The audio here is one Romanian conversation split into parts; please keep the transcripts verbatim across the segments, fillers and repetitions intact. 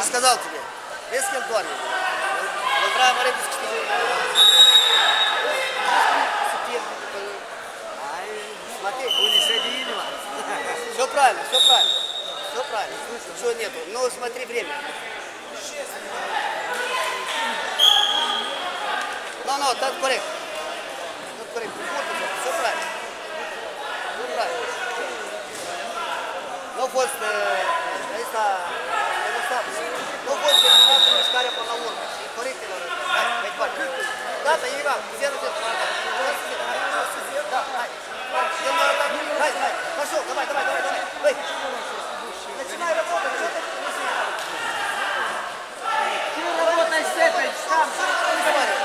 же сказал тебе, без кем-то. Он брал Марибовский. Смотри, все правильно, все правильно. Все правильно. Ничего нету. Но смотри время. Ну, ну, так коррект. Так коррект. Все правильно. Все правильно. Nu a fost, ăsta, nu a fost determinată mișcarea până la urmă și corectelor. Hai, mai departe. Gata, Ivan, zero de toată. Da, hai. Hai, hai, пошел, давай, давай, давай, давай. Эй, начинай работать, что ты? Ты работай с этой, там, разговаривай.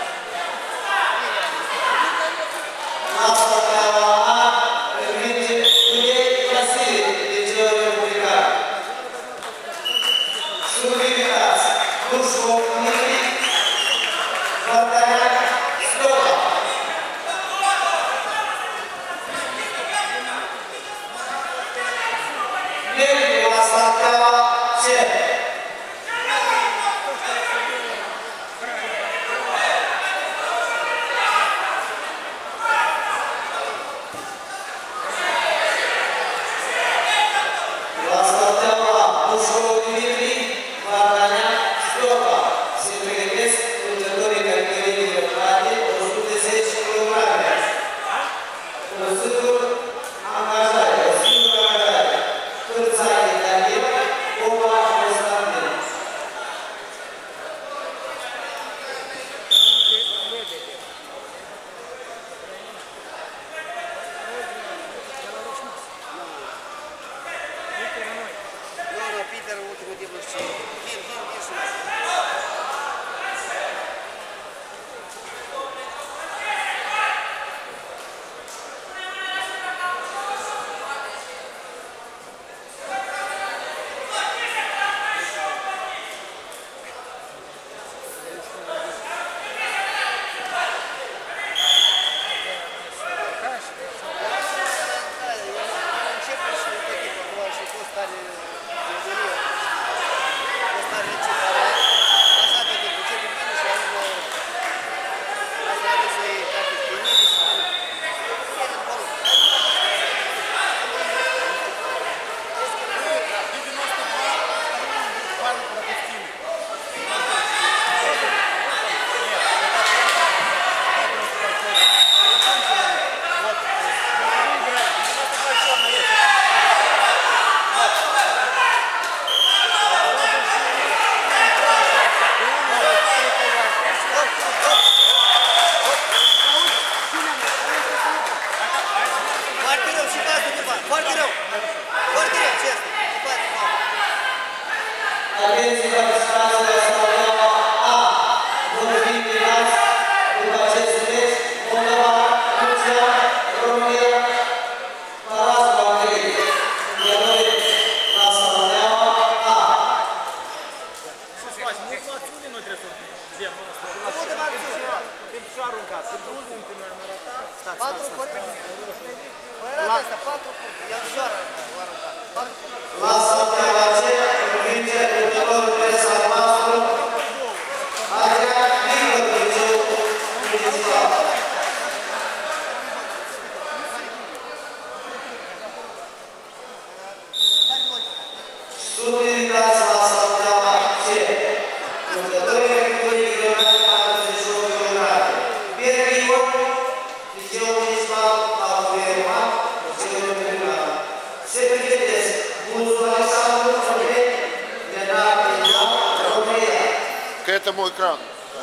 К этому экрану.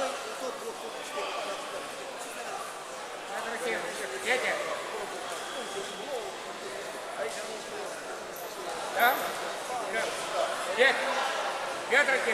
Да? Пять. Пять ракет.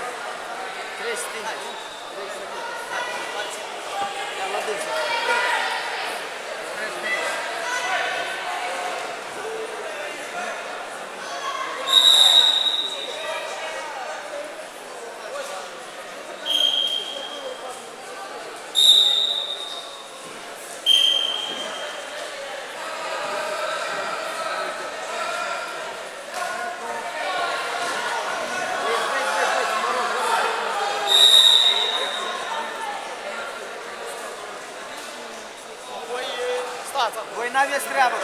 Stați, voi n-aveți treabă.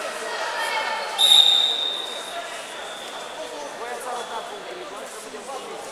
Voi ați arătat punctele, voi să vedem punctele.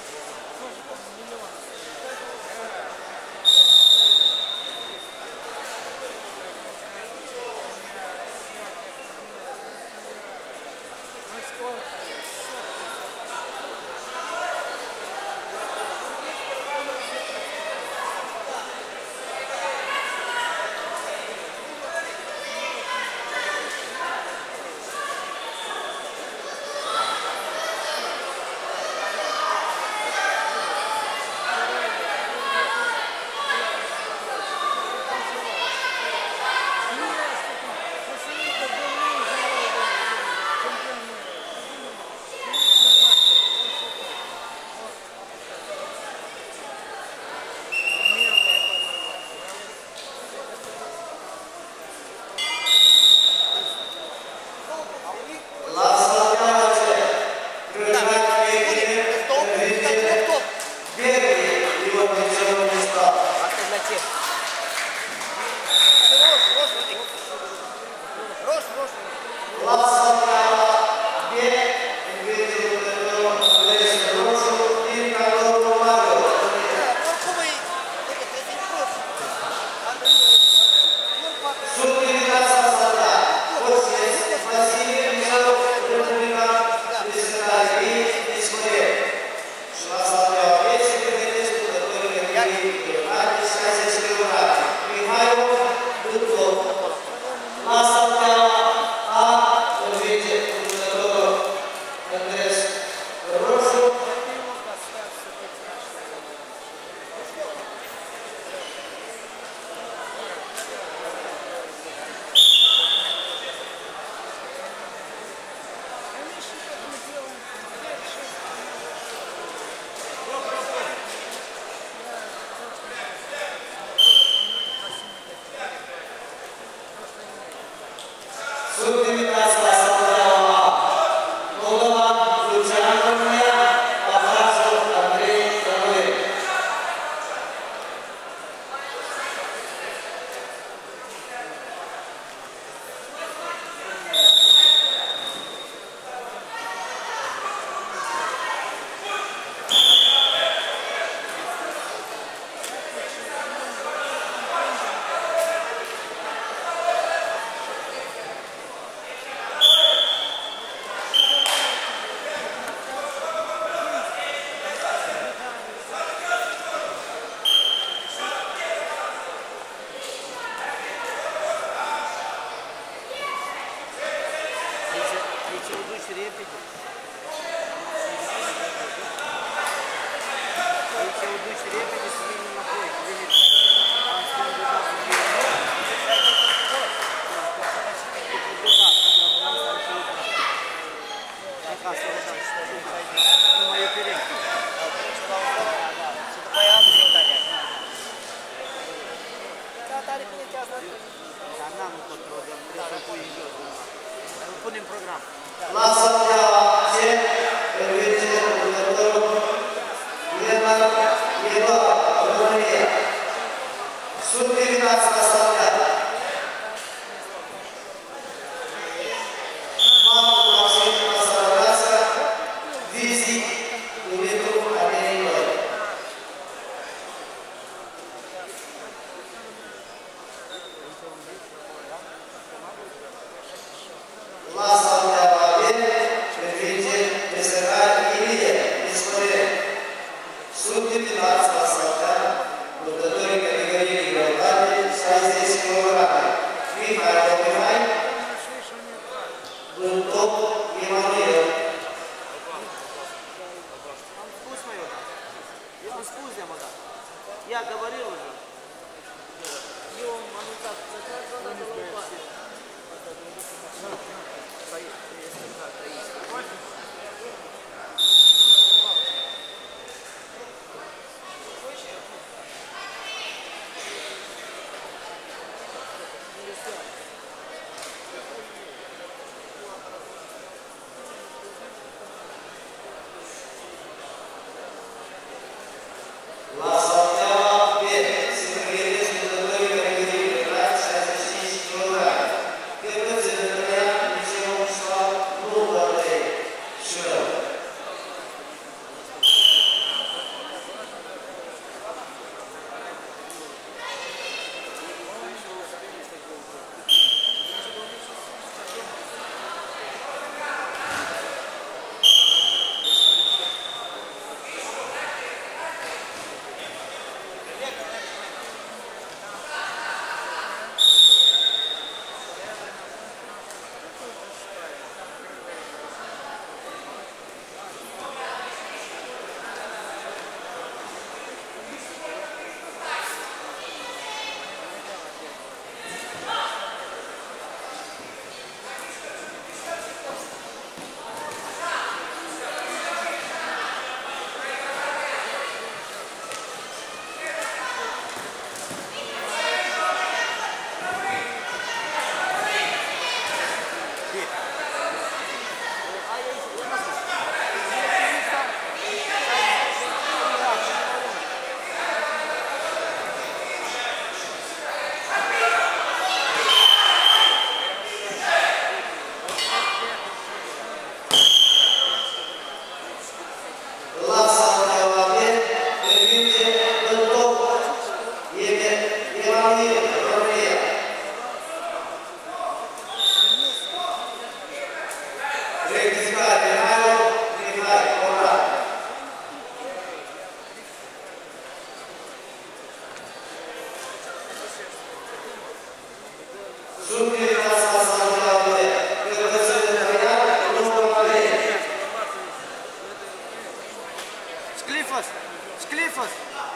Sclifos! Sclifos!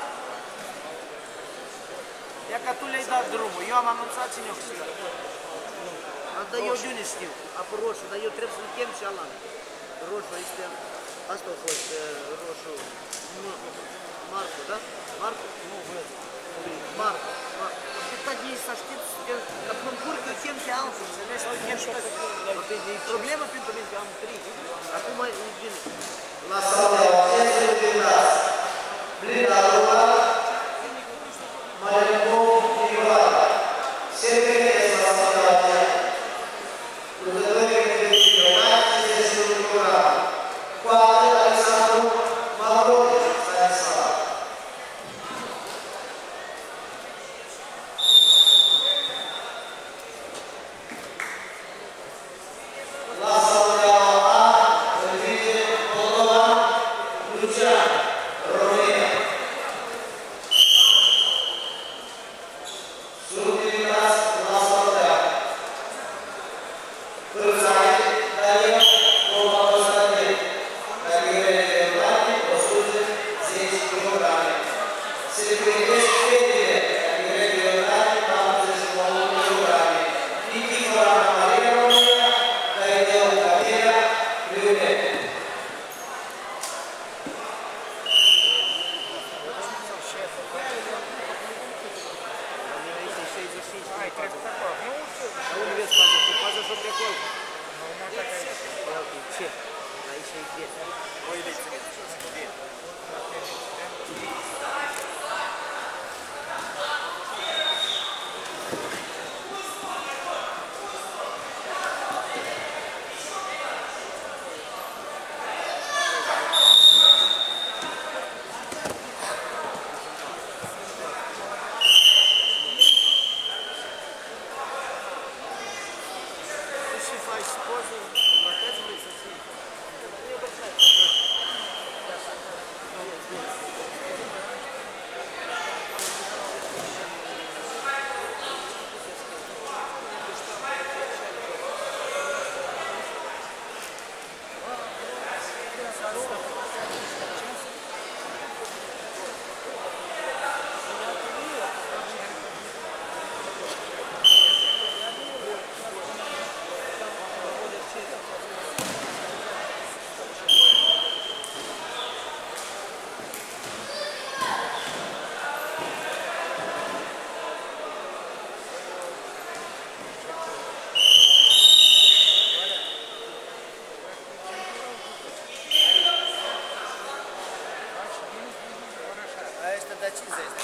Ia că tu le-ai dat drumul. Eu am anunțat cine o câștigat. Dar eu de unde știu? Apă roșu, dar eu trebuie să-l chem și ala. Roșu este... Asta a fost roșu... Marco, da? Marco? Nu, văd. Marco. Atâta de ei să știți că mă încurc eu chem pe alții, înțelegi? Sau chem și toți. E problemă pentru mine că am trei. Acum e bine. La sala este blindați. Blindalua, mai mult privată. Se vede la sala de lucrătorii de privată și de structurare. Poate Alexandru Malori în sala. La sala de A, Elvire Moldova, Lucian, România. Subdivinați la sala de A. Pârțai, Daniel, Roma Constantin, categorie de grade, o sută zece kilograme. Se pregătesc fetele, categorie de grade, patruzeci și nouă kilograme. Nitifora Maria România, Dainel Camila, Liunet. Ai, trebuie să acolo. Nu știu. Dar unde vezi faza? Tu faza și-o pe acolo. Nu, nu, dacă e. Ia uite, ce? Aici e bine. Voi lecții. Tu și faci poză, trapezului să ții. Aia este de cincizeci.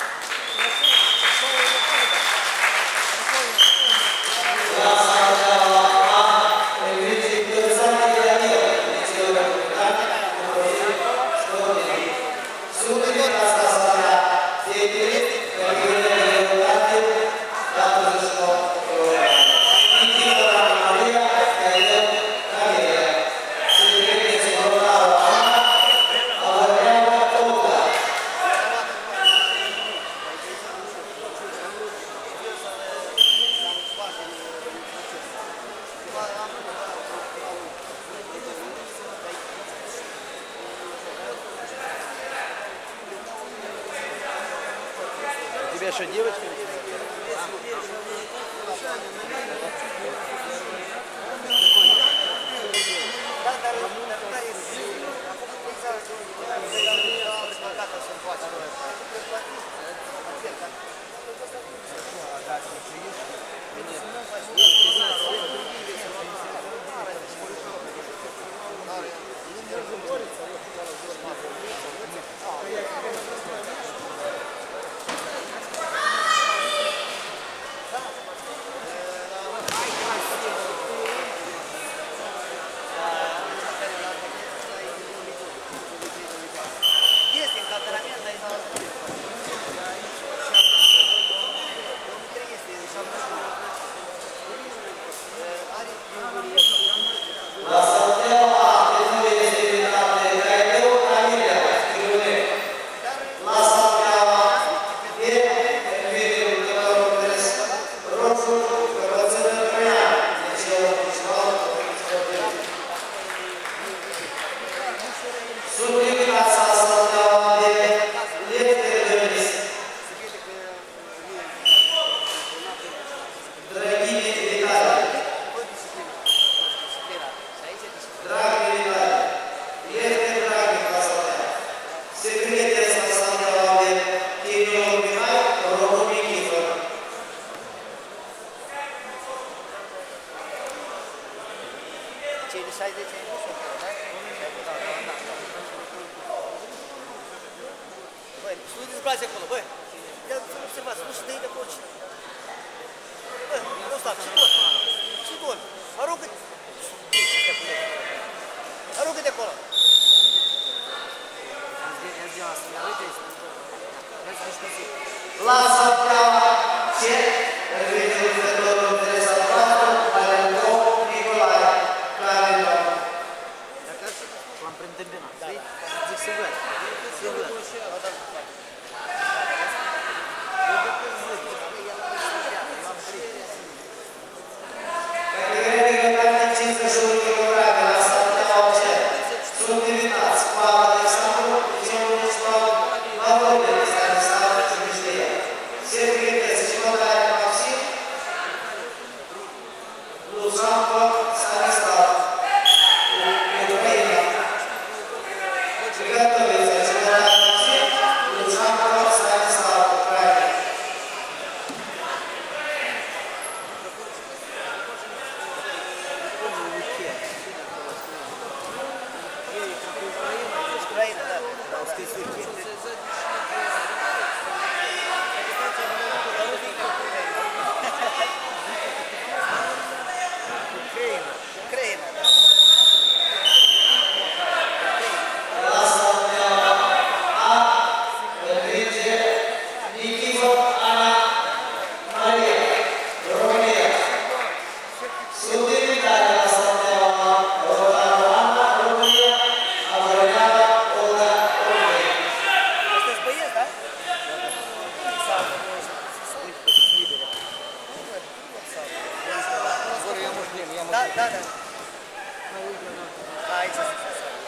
У тебя что, девочка? cei de șaizeci ani nu sunt acolo, da? Băi, și nu dezbrați acolo, băi! Ia să nu se față, nu și dă-i de acolo cine. Bă, nu stau, ce bun? Ce bun? Aruncă-te! Aruncă-te acolo! Lasă treaba ce revine jucătorul de salvator ale lui Nicolae Carilor. L-am preîntâmpinat, știi? Zic sigur, sigur. Categoria de cincizeci și unu kilograme la Steaua Oțel sunt invitați Pavel Alexandru, Țion Municipal, Valorile Stanislav Cimiștea, Secretăți și Bătaie Maxim, Luzanco Stanislav, Ucraina. Приготовиться к чемпионату Луценко Станислав, Украина. Украина, да. Украина, да. Da, da, da. Da, aici sunt.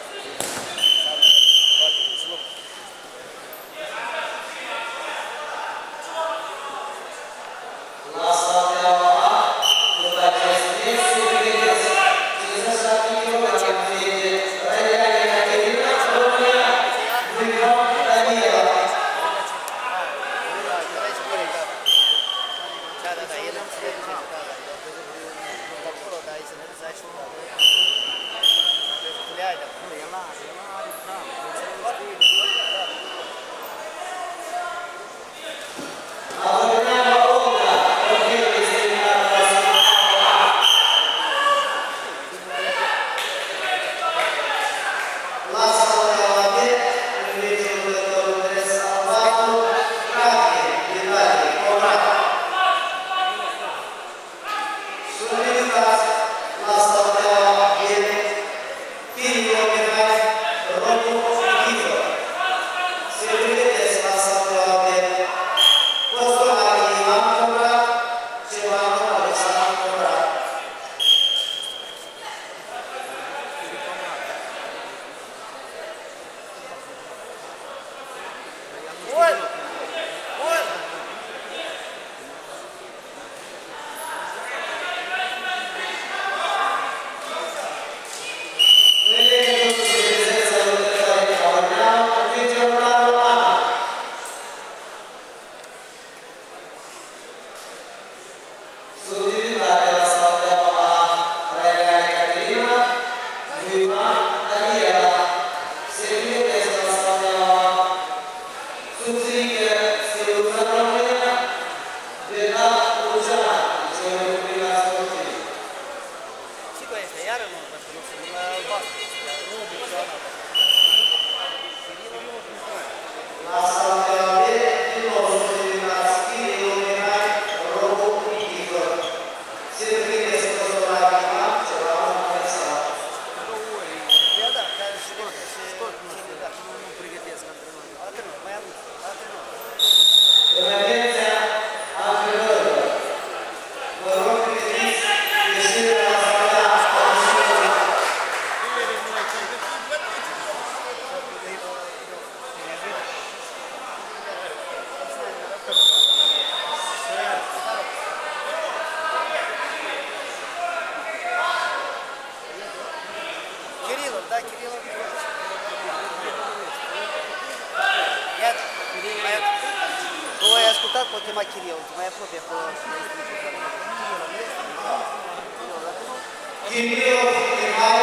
Mai Kiril, mai apropie acolo. Kiril,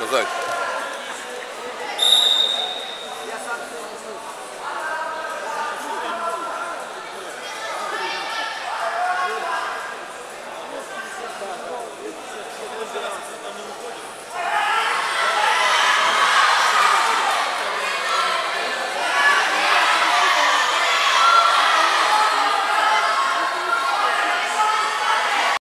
сказати.